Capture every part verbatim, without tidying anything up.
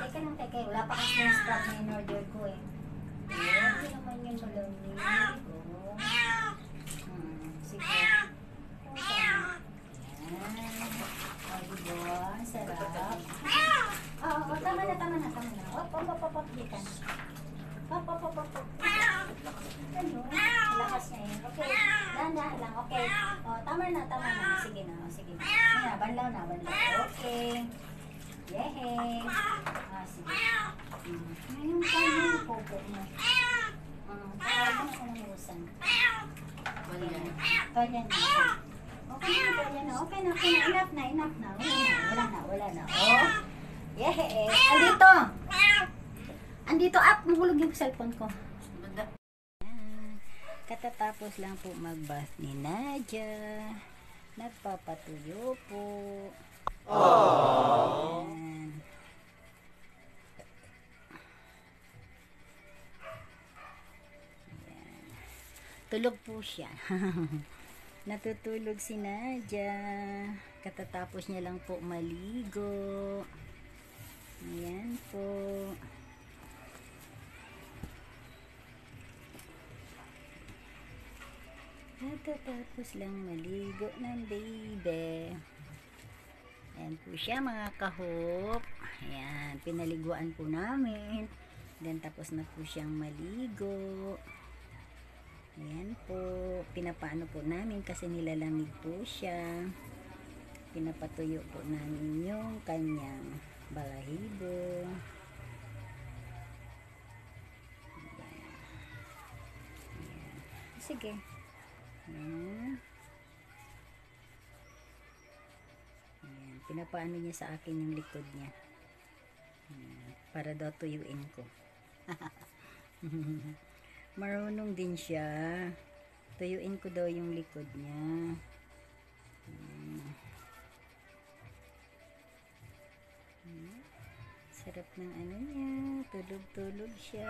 Teka lang, teka. Wala pa kasi yung scrub na in-order ko eh. Ayan, hindi naman yung malamig. Oh. Hmm, sige. Oh, saan? Ayan. O, diba? Sarap. Oo, oh, tama na, tama na, tama na. Op, op, op, op, op, di ka. Op, op, op, op, op. Ano? Lakas niya yun. Okay. Dahan-dahan lang. Okay. O, tama na, tama na. Sige na, o, sige na. Ayan, banlaw na, banlaw. Okay. Yehey. Ah, sige. Hmm. Ngayon pa yung popo mo. Ah, kaya mo sa namusan. Ayan. Ayan na. Okay na, okay na, okay na, okay na. Enough na, enough na. Wala na, wala na, wala na. Oh. Yehey. Andito. Andito, up. Mahulog yung cellphone ko. Katatapos lang po mag-bath ni Nadia. Nagpapatuyo po. Aww. Ayan. Ayan. Tulog po siya. Natutulog si Nadia. Katatapos niya lang po maligo. Ayan po. Katatapos lang maligo ng baby. Ayan po siya mga kahop. Ayan, pinaliguan po namin. Then tapos na po siyang maligo. Ayan po. Pinapaano po namin kasi nilalamig po siya. Pinapatuyo po namin yung kanyang balahibo. Ayan. Ayan. Sige. Ayan. Ayan. Pinapaano niya sa akin yung likod niya. Ayan. Para daw tuyuin ko. Marunong din siya. Tuyuin ko daw yung likod niya. Ayan. Ayan. Sarap ng ano niya. Tulog-tulog siya.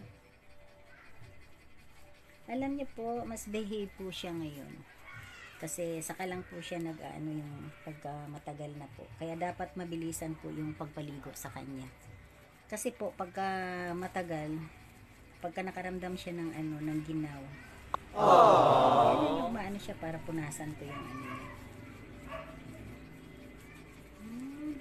Alam niyo po, mas behave po siya ngayon. Kasi saka lang po siya nag-ano yung pagka matagal na po. Kaya dapat mabilisan po yung pagpaligo sa kanya. Kasi po pagka matagal, pagka nakaramdam siya ng ano, ng ginaw. Aww. Yung maano siya para punasan ko yung ano. Hmm.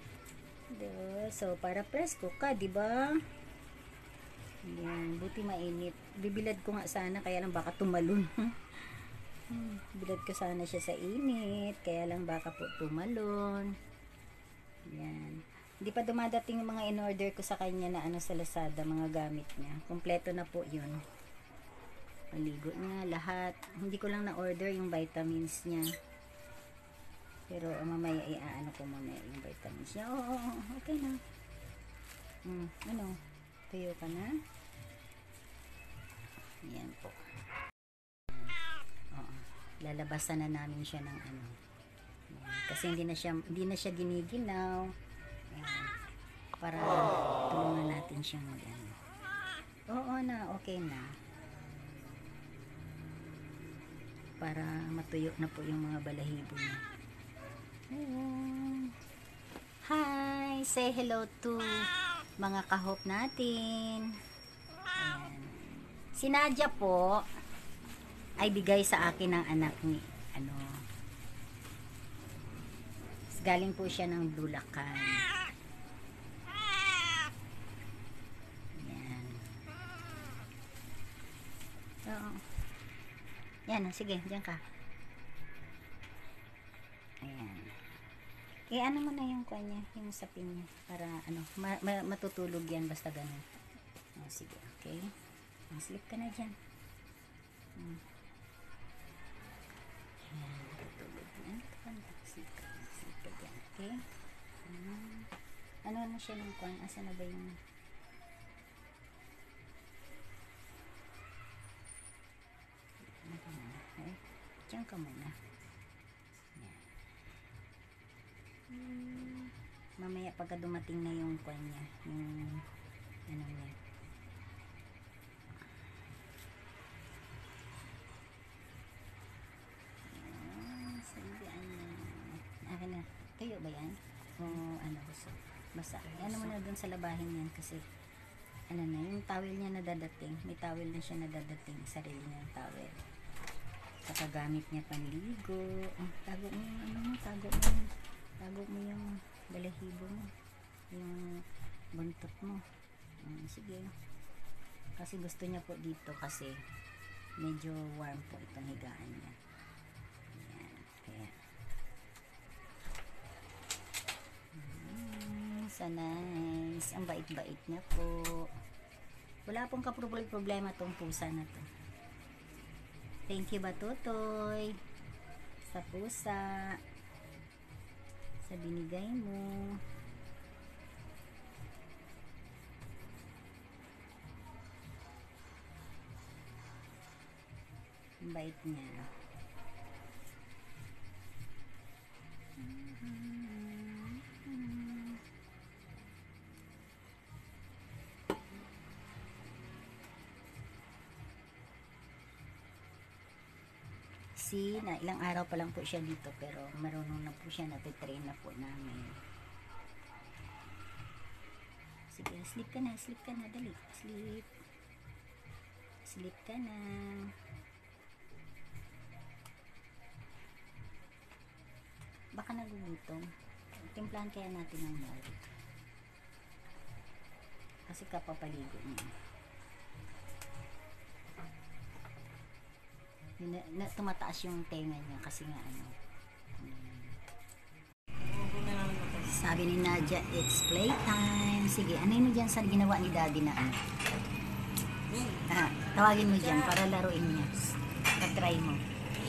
So para presko ka, di ba? Ayan, buti mainit. Bibilad ko nga sana, kaya lang baka tumalon. Hmm, bilad ko sana siya sa init, kaya lang baka po tumalon. Ayan. Hindi pa dumadating yung mga in-order ko sa kanya na ano sa Lazada, mga gamit niya. Kompleto na po yun. Maligo niya, lahat. Hindi ko lang na-order yung vitamins niya. Pero uh, mamaya, i-ano ko mamaya yung vitamins niya. Oo, oo, oo, okay na. Hmm, ano? Tuyo ka na? Ayan po. Oo. Lalabasan na namin siya ng ano. Ayan. Kasi hindi na siya, hindi na siya giniginaw. Ayan. Para tulungan natin siyang ano. Oo na, okay na. Para matuyo na po yung mga balahibo niya. Ayan. Hi! Say hello to mga kahop natin. Ayan. Si Nadia po ay bigay sa akin ng anak ni ano. Galing po siya ng Bulacan. Ayan. So, yan, sige, diyan ka. Ayan. Eh, ano mo na yung kanya, yung sapin niya, para ano, ma ma matutulog yan basta ganun. Oh, sige, okay. Sleep ka na dyan. Hmm. Ayan, matutulog na. Sleep ka, sleep ka dyan, okay. Hmm. Ano na siya ng kwan? Asa na ba yung okay. Diyan ka muna. Hmm. Mamaya pagka dumating na yung kwan niya, yung ano niya. Ah, sabihan na. Akin na. Tuyo ba yan? O ano gusto? basa. Ano mo na dun sa labahin yan kasi ano na, yung towel niya na dadating. May towel na siya na dadating. Sarili niya yung towel. Saka gamit niya panligo. Oh, tago mo yung ano mo, tago mo yung, tago mo yung balahibo mo. Yung buntot mo. Um, sige. Kasi gusto niya po dito kasi medyo warm po itong higaan niya. Ayan. Kaya. Hmm, so nice. Ang bait-bait niya po. Wala pong kaproblema tong pusa na to. Thank you ba, Totoy? Sa pusa. Sa binigay mo. Ang bait niya. See, na ilang araw pa lang po siya dito pero marunong na po siya, natitrain na po namin. Sige, sleep ka na, sleep ka na, dali, sleep. Sleep ka na. Baka nagugutom. Timplahan kaya natin ng milk. Kasi kapapaligo niya. Na, na, tumataas yung tenga niya kasi nga ano. Um, sabi ni Nadia, it's playtime. Sige, ano yun dyan sa ginawa ni Daddy na ano? Ah, tawagin mo dyan para laruin niya. Patry mo.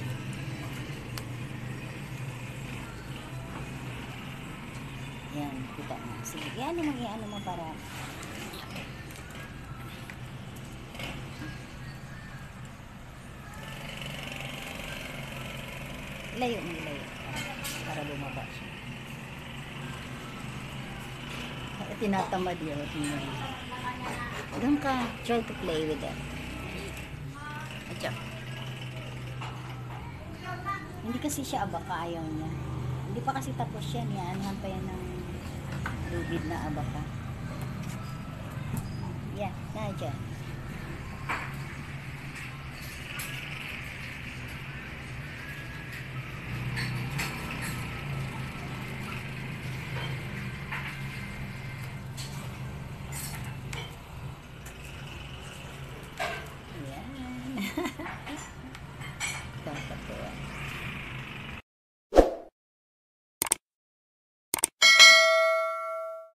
Yan, kita na. Sige, ano mo, ano mo para layo mo, layo. Para bumaba siya. Tinatamad yun. Doon ka, try to play with them. Atya. Hindi kasi siya abaka, ayaw niya. Hindi pa kasi tapos yan. Yan, pa yan ng lubid na abaka. Yeah, Nadia. Yan. Kakatuwa.